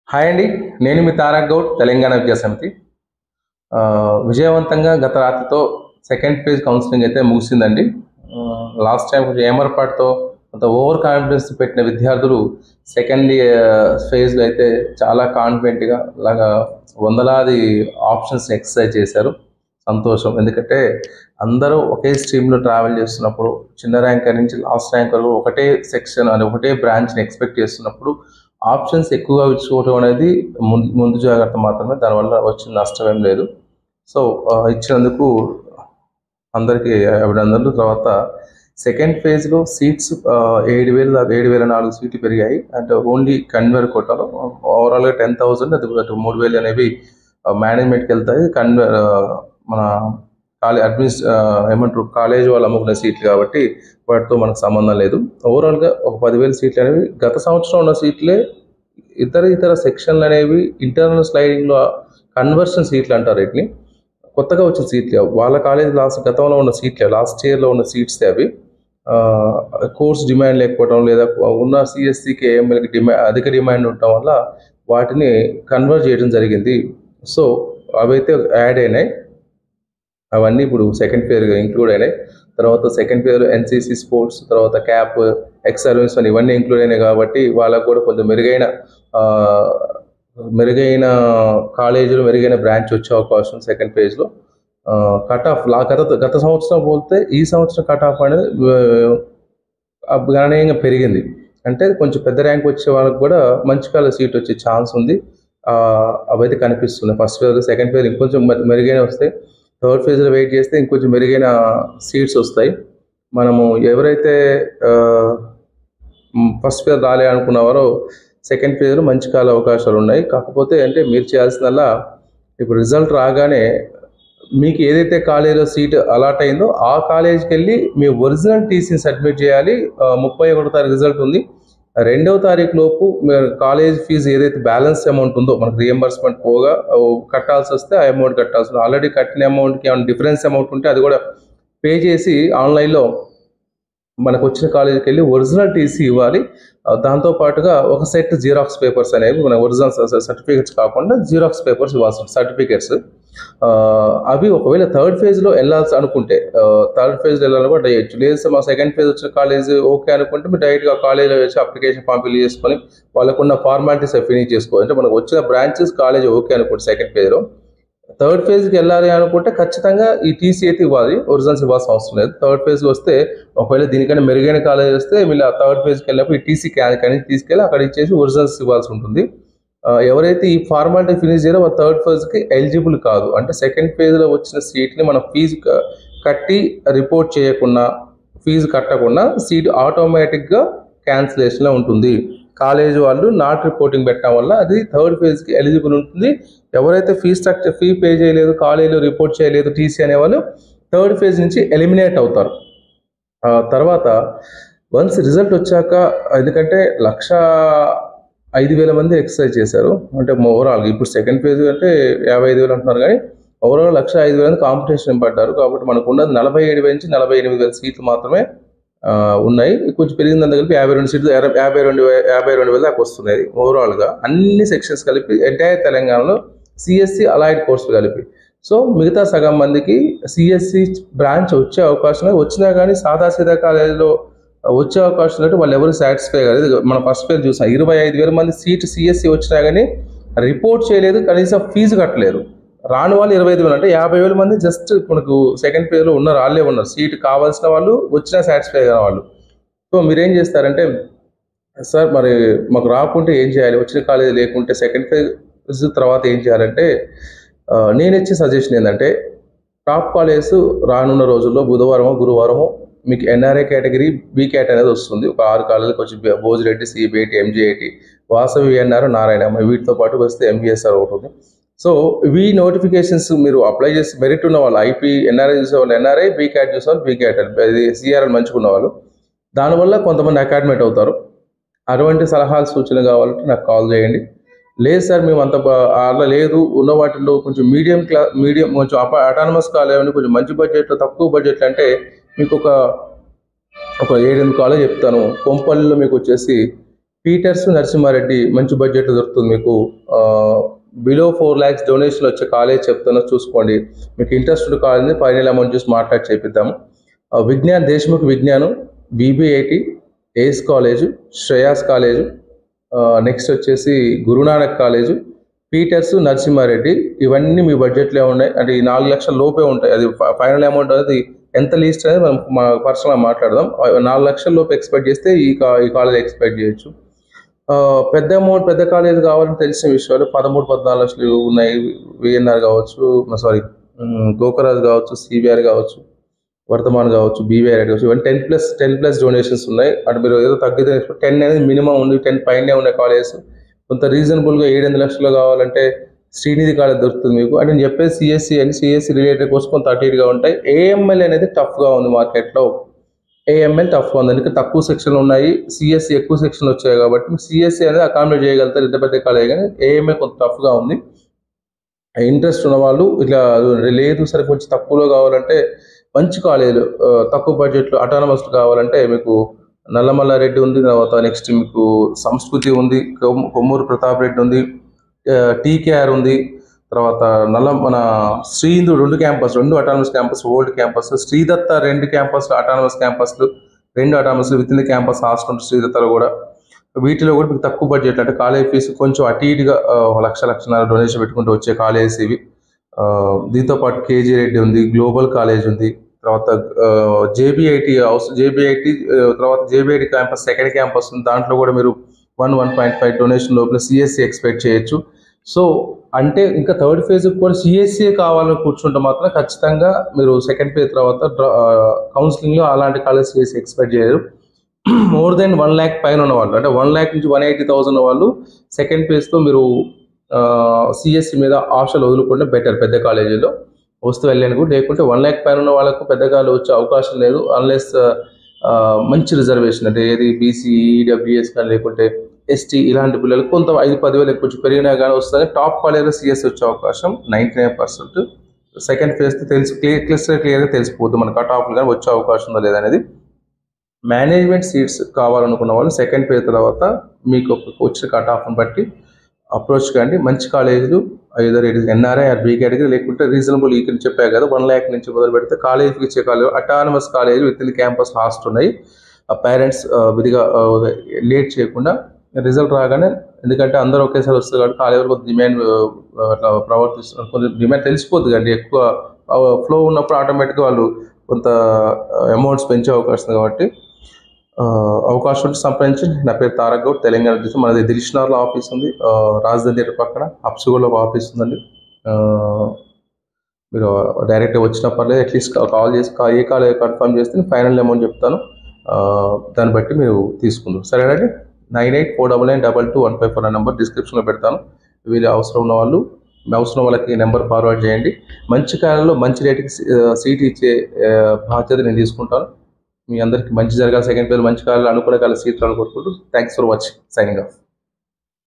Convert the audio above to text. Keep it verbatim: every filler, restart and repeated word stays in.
Hi అండి. నేను మీ తారక్ గౌడ్, తెలంగాణ విద్యా సమితి. ఆహ్, విజయవంతంగా గత రాత్రితో సెకండ్ ఫేజ్ కౌన్సెలింగ్ అయితే ముగిసిందండి. ఆహ్, లాస్ట్ టైమ్ కొంచెం ఏమరపాటుతో కొంత ఓవర్ కాన్ఫిడెన్స్ పెట్టిన విద్యార్థులు సెకండ్ ఆహ్, ఫేజ్‌లో అయితే చాలా కాన్ఫిడెంట్‌గా అలాగా వందలాది ఆప్షన్స్‌ని ఎక్సర్సైజ్ చేశారు. సంతోషం. ఎందుకంటే అందరూ ఒకే స్ట్రీమ్‌లో ట్రావెల్ చేస్తున్నప్పుడు చిన్న ర్యాంకర్ నుంచి లాస్ట్ ర్యాంక్ వరకు ఒకటే సెక్షన్ అని ఒకటే బ్రాంచ్‌ని ఎక్స్‌పెక్ట్ చేస్తున్నప్పుడు ఆప్షన్స్ ఎక్కువగా ఇచ్చుకోవడం అనేది ముందు ముందు జాగ్రత్త మాత్రమే. దానివల్ల వచ్చిన నష్టం ఏం లేదు. సో ఆహ్, ఇచ్చినందుకు అందరికీ అభినందనలు. తర్వాత సెకండ్ ఫేజ్‌లో సీట్స్ ఆహ్, ఏడు వేల దాకా ఏడు వేల నాలుగు సీట్లు పెరిగాయి. అంటే ఓన్లీ కన్వర్ కోటాలో ఓవరాల్‌గా పది వేలు అది అటు మూడు వేలు అనేవి ఆహ్, మేనేజ్‌మెంట్‌కి వెళ్తాయి. కన్వర్ ఆహ్, మన కాలే అడ్మినిస్ ఆహ్, ఏమంటారు కాలేజ్ వాళ్ళు అమ్ముకునే సీట్లు కాబట్టి వాటితో మనకు సంబంధం లేదు. ఓవరాల్‌గా ఒక పది వేల సీట్లు అనేవి గత సంవత్సరం ఉన్న సీట్లే ఇతర ఇతర సెక్షన్లు అనేవి ఇంటర్నల్ స్లైడింగ్‌లో కన్వర్షన్ సీట్లు అంటారు వీటిని. కొత్తగా వచ్చిన సీట్లు వాళ్ళ కాలేజ్ లాస్ట్ గతంలో ఉన్న సీట్లే లాస్ట్ ఇయర్లో ఉన్న సీట్సే అవి. కోర్స్ డిమాండ్ లేకపోవడం లేదా ఉన్న సిఎస్సికి ఏఎంఎల్కి డిమాండ్ అధిక డిమాండ్ ఉండటం వల్ల వాటిని కన్వర్ట్ చేయడం జరిగింది. సో అవైతే యాడ్ అయినాయి. అవన్నీ ఇప్పుడు సెకండ్ ఫేజ్‌గా ఇంక్లూడ్ అయినాయి. తర్వాత సెకండ్ ఫేజ్‌లో ఎన్సీసీ స్పోర్ట్స్, తర్వాత క్యాప్, ఎక్స్ సర్వీస్ అని ఇవన్నీ ఇంక్లూడ్ అయినాయి కాబట్టి వాళ్ళకు కూడా కొంచెం మెరుగైన ఆహ్, మెరుగైన కాలేజీలు, మెరుగైన బ్రాంచ్ వచ్చే అవకాశం సెకండ్ ఫేజ్‌లో. ఆహ్, కట్ ఆఫ్ లా గత గత సంవత్సరం పోలితే ఈ సంవత్సరం కట్ ఆఫ్ అనేది ఆహ్, గణనీయంగా పెరిగింది. అంటే కొంచెం పెద్ద ర్యాంక్ వచ్చే వాళ్ళకి కూడా మంచి కాలేజ్ సీట్ వచ్చే ఛాన్స్ ఉంది. ఆహ్, అవైతే కనిపిస్తున్నాయి. ఫస్ట్ ఫేజ్, సెకండ్ ఫేజ్ ఇంకొంచెం మెరుగైనవి వస్తాయి. థర్డ్ ఫేజ్‌లో వెయిట్ చేస్తే ఇంకొంచెం మెరుగైన సీట్స్ వస్తాయి. మనము ఎవరైతే ఆహ్, హ్మ్, ఫస్ట్ ఫేజ్ రాలే అనుకున్నవారో సెకండ్ ఫేజ్‌లో మంచి కాలే అవకాశాలు ఉన్నాయి. కాకపోతే అంటే మీరు చేయాల్సిందల్లా ఇప్పుడు రిజల్ట్ రాగానే మీకు ఏదైతే కాలేజీలో సీట్ అలాట్ అయిందో ఆ కాలేజ్‌కి వెళ్ళి మీ ఒరిజినల్ టీసీని సబ్మిట్ చేయాలి. ఆహ్, ముప్పై ఒకటో తారీఖు రిజల్ట్ ఉంది. రెండవ తారీఖు లోపు మీరు కాలేజ్ ఫీజు ఏదైతే బ్యాలెన్స్ అమౌంట్ ఉందో మనకు రీఎంబర్స్మెంట్ పోగా ఆహ్, కట్టాల్సి వస్తే ఆ అమౌంట్ కట్టాల్సి ఉంది. ఆల్రెడీ కట్టిన అమౌంట్‌కి ఏమైనా డిఫరెన్స్ అమౌంట్ ఉంటే అది కూడా పే చేసి ఆన్‌లైన్‌లో మనకు వచ్చిన కాలేజీకి వెళ్ళి ఒరిజినల్ టీసీ ఇవ్వాలి. ఆహ్, దాంతో పాటుగా ఒక సెట్ జిరాక్స్ పేపర్స్ అనేవి మన ఒరిజినల్ స స సర్టిఫికేట్స్ కాకుండా జిరాక్స్ పేపర్స్ ఇవ్వాల్సి ఉంటుంది. సర్టిఫికేట్స్ ఆహ్, అవి ఒకవేళ థర్డ్ ఫేజ్‌లో వెళ్ళాల్సి అనుకుంటే ఆహ్, థర్డ్ ఫేజ్‌లో వెళ్ళాలని కూడా చేయొచ్చు. లేదు సార్ మా సెకండ్ ఫేజ్ వచ్చిన కాలేజ్ ఓకే అనుకుంటే మీరు డైరెక్ట్‌గా కాలేజ్‌లో వచ్చి అప్లికేషన్ ఫామ్ ఫిల్ చేసుకొని వాళ్ళకున్న ఫార్మాలిటీస్ అవి ఫినిష్ చేసుకోవాలి. అంటే మనకు వచ్చిన బ్రాంచెస్ కాలేజ్ ఓకే అనుకోండి సెకండ్ ఫేజ్‌లో. థర్డ్ ఫేజ్‌కి వెళ్ళాలి అనుకుంటే ఖచ్చితంగా ఈ టీసీ అయితే ఇవ్వాలి. ఒరిజినల్స్ ఇవ్వాల్సిన అవసరం లేదు. థర్డ్ ఫేజ్‌కి వస్తే ఒకవేళ దీనికన్నా మెరుగైన కాలేజ్ వస్తే మీరు ఆ థర్డ్ ఫేజ్‌కి వెళ్ళినప్పుడు ఈ టీసీ అక్కడి నుంచి తీసుకెళ్ళి అక్కడ ఇచ్చేసి ఒరిజినల్స్ ఇవ్వాల్సి ఉంటుంది. ఆహ్, ఎవరైతే ఈ ఫార్మాలిటీ ఫినిష్ చేయరో వాళ్ళు థర్డ్ ఫేజ్‌కి ఎలిజిబుల్ కాదు. అంటే సెకండ్ ఫేజ్‌లో వచ్చిన సీట్‌ని మనం ఫీజు క కట్టి రిపోర్ట్ చేయకున్నా, ఫీజు కట్టకుండా సీట్ ఆటోమేటిక్‌గా క్యాన్సిలేషన్‌లో ఉంటుంది. కాలేజ్ వాళ్ళు నాట్ రిపోర్టింగ్ పెట్టడం వల్ల అది థర్డ్ ఫేజ్‌కి ఎలిజిబుల్ ఉంటుంది. ఎవరైతే ఫీ స్ట్రక్చర్ ఫీ పే చేయలేదు, కాలేజీలో రిపోర్ట్ చేయలేదు టీసీ అనేవాళ్ళు థర్డ్ ఫేజ్ నుంచి ఎలిమినేట్ అవుతారు. ఆ తర్వాత వన్స్ రిజల్ట్ వచ్చాక ఎందుకంటే లక్ష ఐదు వేల మంది ఎక్సర్సైజ్ చేశారు. అంటే ఓవరాల్‌గా ఇప్పుడు సెకండ్ ఫేజ్ అంటే యాభై ఐదు వేలు అంటున్నారు కానీ ఓవరాల్ లక్ష ఐదు వేల మంది కాంపిటీషన్ పడ్డారు. కాబట్టి మనకు ఉన్నది నలభై ఏడు వేల నుంచి నలభై ఎనిమిది వేల సీట్లు మాత్రమే ఆహ్, ఉన్నాయి. కొంచెం పెరిగిందంతా కలిపి యాభై రెండు సీట్లు ఎర యాభై రెండు వే యాభై రెండు వేల దాకా వస్తున్నాయి ఓవరాల్‌గా. అన్ని సెక్షన్స్ కలిపి ఎంటైర్ తెలంగాణలో సీఎస్సీ అలైడ్ కోర్సులు కలిపి. సో మిగతా సగం మందికి సీఎస్సీ బ్రాంచ్ వచ్చే అవకాశం వచ్చినా కానీ సాదాసీదా కాలేజీలో వచ్చే అవకాశం లేదు. వాళ్ళు ఎవరు సాటిస్ఫై కాలేదు. మనం ఫస్ట్ ఫేజ్ చూసాం. ఇరవై ఐదు వేల మంది సీట్ సీఎస్సీ వచ్చినా కానీ రిపోర్ట్ చేయలేదు. కనీసం ఫీజు కట్టలేదు. రాని వాళ్ళు ఇరవై ఐదు వేలు అంటే యాభై వేల మంది జస్ట్ మనకు సెకండ్ ఫేజ్‌లో ఉన్నారు. వాళ్ళే ఉన్నారు. సీట్ కావాల్సిన వాళ్ళు వచ్చినా సాటిస్ఫై కాని వాళ్ళు. సో మీరేం చేస్తారంటే సార్ మరి మాకు రాకుంటే ఏం చేయాలి? వచ్చిన కాలేజ్ లేకుంటే సెకండ్ ఫేజ్ తర్వాత ఏం చేయాలంటే ఆహ్, నేనిచ్చే సజెషన్ ఏందంటే టాప్ కాలేజెస్ రానున్న రోజుల్లో బుధవారమో, గురువారమో మీకు ఎన్ఆర్ఐ కేటగిరీ, బి క్యాట్ అనేది వస్తుంది. ఒక ఆరు కాలేజీలకు వచ్చి Bhojireddy, CBIT, MGIT, Vasavi VNR, Narayanamma వీటితో పాటు వస్తే ఎంబీఎస్ఆర్ ఒకటి ఉంది. సో ఈ నోటిఫికేషన్స్ మీరు అప్లై చేసి మెరిట్ ఉన్న వాళ్ళు ఐపీ, ఎన్ఆర్ఐ చూసే వాళ్ళు ఎన్ఆర్ఐ, బి క్యాట్ చూసే వాళ్ళు బి క్యాట్, అది సిఆర్ఎల్ మంచిగా ఉన్న వాళ్ళు. దానివల్ల కొంతమంది అకాడమేట్ అవుతారు. అటువంటి సలహాలు సూచనలు కావాలంటే నాకు కాల్ చేయండి. లేదు సార్ మేము అంత అలా లేదు ఉన్న వాటిల్లో కొంచెం మీడియం క్లా మీడియం కొంచెం అప అటానమస్ కాలేజీ కొంచెం మంచి బడ్జెట్లో తక్కువ బడ్జెట్లో అంటే మీకు ఒక ఒక ఏడెనిమిది కాలేజ్ చెప్తాను. కొంపల్లిలో మీకు వచ్చేసి పీటర్స్ నరసింహారెడ్డి మంచి బడ్జెట్ దొరుకుతుంది మీకు. బిలో ఫోర్ ల్యాక్స్ డొనేషన్ వచ్చే కాలేజ్ చెప్తున్నా చూసుకోండి. మీకు ఇంట్రెస్ట్ ఉన్న కాలేజ్ని ఫైనల్ అమౌంట్ చూసి మాట్లాడి చేపిద్దాము. ఆ, విజ్ఞాన్ దేశ్ముఖ్ విజ్ఞానం, BBIT, ACE college, Shreyas college, next వచ్చేసి గురునానక్ కాలేజు, పీటర్స్ నరసింహారెడ్డి. ఇవన్నీ మీ బడ్జెట్లో ఉన్నాయి అంటే ఈ నాలుగు లక్షల లోపే ఉంటాయి. అది ఫైనల్ అమౌంట్ అనేది ఎంత లీస్ట్ అనేది మనం మా పర్సనల్గా మాట్లాడదాం. ఆ, నాలుగు లక్షల లోపు ఎక్స్పెక్ట్ చేస్తే ఈ కా ఈ కాలేజ్ ఎక్స్పెక్ట్ చేయొచ్చు. ఆ, పెద్ద అమౌంట్ పెద్ద కాలేజ్ కావాలని తెలిసిన విషయాలు పదమూడు పద్నాలుగు లక్షలు ఉన్నాయి. విఎన్ఆర్ కావచ్చు, సారీ గోకరాజ్ కావచ్చు, సిబిఆర్ కావచ్చు, వర్ధమాన్ కావచ్చు, బీవీఆర్ కావచ్చు, ఇవన్నీ ten plus ten plus donations ఉన్నాయి. అంటే మీరు ఏదో తగ్గితే టెన్ అనేది మినిమం ఉంది, టెన్ పైనే ఉన్నాయి కాలేజెస్. కొంత రీజనబుల్గా ఏడు ఎనిమిది లక్షలు కావాలంటే శ్రీనిధి కాలేజ్ దొరుకుతుంది మీకు. అంటే నేను చెప్పేది సిఎస్సి అని సిఎస్సి రిలేటెడ్ కోర్స్ కొంత అటు ఇటుగా ఉంటాయి. ఏఎంఎల్ అనేది టఫ్గా ఉంది మార్కెట్లో. ఏఎంఎల్ టఫ్గా ఉంది అందుకే తక్కువ సెక్షన్లు ఉన్నాయి. సిఎస్సి ఎక్కువ సెక్షన్లు వచ్చాయి కాబట్టి సిఎస్సి అనేది అకామిడేట్ చేయగలుగుతారు ఇంత పెద్ద కాలేజ్, కానీ ఏఎంఎల్ కొంత టఫ్గా ఉంది. ఇంట్రెస్ట్ ఉన్న వాళ్ళు ఇట్లా లేదు సరే కొంచెం తక్కువలో కావాలంటే మంచి కాలేజీలు తక్కువ బడ్జెట్లో అటానమస్ కావాలంటే మీకు నల్లమల్ల రెడ్డి ఉంది, తర్వాత నెక్స్ట్ మీకు సంస్కృతి ఉంది, కొమ్ము- కొమ్మూరు ప్రతాప్ రెడ్డి ఉంది, టీకేఆర్ ఉంది, తర్వాత నల్ల మన శ్రీందు రెండు క్యాంపస్ రెండు autonomous campus old campus, Sridatta రెండు క్యాంపస్ అటానమస్ క్యాంపస్లు రెండు autonomous within the campus hostel శ్రీదత్తలో కూడా. వీటిలో కూడా మీకు తక్కువ బడ్జెట్ అంటే కాలేజ్ ఫీజు కొంచెం అటు ఇటుగా ఆ, ఒక లక్ష లక్షన్నర డొనేషన్ పెట్టుకుంటూ వచ్చే కాలేజెస్ ఇవి. ఆ, దీంతో పాటు కేజీ రెడ్డి ఉంది, గ్లోబల్ కాలేజ్ ఉంది, తర్వాత జేబీఐటి హౌస్ జేబీఐటి తర్వాత జేబీఐటి క్యాంపస్ సెకండ్ క్యాంపస్ ఉంది. దాంట్లో కూడా మీరు one one point five donation లోపల సిఎస్సి ఎక్స్పెక్ట్ చేయొచ్చు. సో అంటే ఇంకా థర్డ్ ఫేజ్ కూడా సిఎస్సి కావాలని కూర్చుంటే మాత్రం ఖచ్చితంగా మీరు సెకండ్ ఫేజ్ తర్వాత కౌన్సిలింగ్లో అలాంటి కాలేజ్ సిఎస్సి ఎక్స్పెక్ట్ చేయరు. మోర్ దెన్ వన్ ల్యాక్ పైన ఉన్న వాళ్ళు అంటే వన్ ల్యాక్ నుంచి వన్ ఎయిటీ థౌసండ్ వాళ్ళు సెకండ్ ఫేజ్తో మీరు సిఎస్సి మీద ఆశలు వదులుకుంటే బెటర్. పెద్ద కాలేజీలో వస్తూ వెళ్ళాను కూడా, లేకుంటే వన్ ల్యాక్ పైన ఉన్న వాళ్ళకు పెద్ద కాలేజ్ వచ్చే అవకాశం లేదు అన్లెస్ మంచి రిజర్వేషన్ అంటే ఏది బీసీ ఈడబ్ల్యూఎస్ కానీ లేకుంటే ఎస్టీ ఇలాంటి పిల్లలకు కొంత ఐదు పదివేలు కొంచెం పెరిగినా కానీ వస్తుంది. టాప్ కాలేజ్లో సిఎస్సి వచ్చే అవకాశం నైంటీ నైన్ పర్సెంట్ సెకండ్ ఫేజ్తో తెలిసి క్లియర్ క్లియర్ క్లియర్గా తెలిసిపోతుంది మన కట్ ఆఫ్లు కానీ వచ్చే అవకాశం ఉందా లేదనేది. మేనేజ్మెంట్ సీట్స్ కావాలనుకున్న వాళ్ళు సెకండ్ ఫేజ్ తర్వాత మీకు ఒక వచ్చిన కట్ ఆఫ్ని బట్టి అప్రోచ్ కండి. మంచి కాలేజీలు either it is NRI or B category లేకుంటే రీజనబుల్ ఇక్కడ చెప్పా కదా వన్ ల్యాక్ నుంచి మొదలు పెడితే కాలేజీకి ఇచ్చే college autonomous college within campus hostel ఉన్నాయి. ఆ పేరెంట్స్ విధిగా లేట్ చేయకుండా రిజల్ట్ రాగానే, ఎందుకంటే అందరూ ఒకేసారి వస్తారు కాబట్టి కాలేజీ కొంత డిమాండ్ అట్లా ప్రవర్తిస్తున్నారు, కొంచెం డిమాండ్ తెలిసిపోతుంది కండి. ఎక్కువ ఫ్లో ఉన్నప్పుడు ఆటోమేటిక్గా వాళ్ళు కొంత అమౌంట్స్ పెంచే అవకాశం ఉంది కాబట్టి ఆ, అవకాశం ఉంటే సంప్రదించి. నా పేరు తారక్ గౌడ్, తెలంగాణ నుంచి. మనది దిల్షునార్లో ఆఫీస్ ఉంది, ఆ, రాజధాని థియేటర్ పక్కన అప్సుగూడలో ఆఫీస్ ఉందండి. ఆ, మీరు డైరెక్ట్గా వచ్చిన పర్లేదు, అట్లీస్ట్ కాల్ చేసి కా- ఏ కాల్ కన్ఫర్మ్ చేస్తే నేను ఫైనల్ అమౌంట్ చెప్తాను. ఆ, దాన్ని బట్టి మీరు తీసుకుందాం సరేనండి. Nine eight four double nine double two one five four number డిస్క్రిప్షన్లో పెడతాను. వీళ్ళు అవసరం ఉన్న వాళ్ళు అవసరం వాళ్ళకి నెంబర్ ఫార్వర్డ్ చేయండి. మంచి కాలంలో మంచి రేటుకి సీట్ ఇచ్చే ఆ, బాధ్యత నేను తీసుకుంటాను. మీ అందరికీ మంచి జరగాలి, సెకండ్ పేరు మంచి కాలంలో అనుకునే కాలం సీట్లు అనుకుంటున్నాను. Thanks for watching, signing of.